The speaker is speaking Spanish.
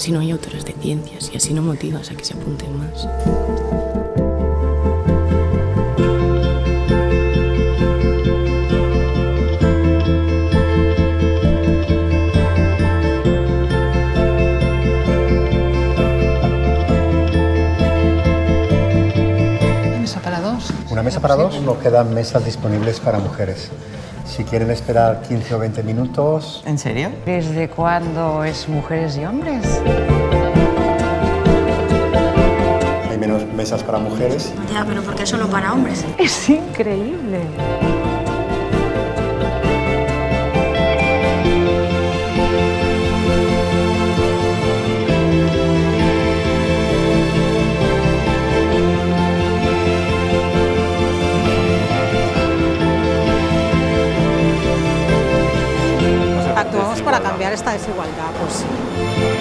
Así no hay autores de ciencias y así no motivas a que se apunten más. Una mesa para dos, no quedan mesas disponibles para mujeres. Si quieren esperar 15 o 20 minutos... ¿En serio? ¿Desde cuándo es mujeres y hombres? Hay menos mesas para mujeres. Ya, pero ¿por qué solo para hombres? Es increíble. Actuamos para cambiar esta desigualdad, pues sí.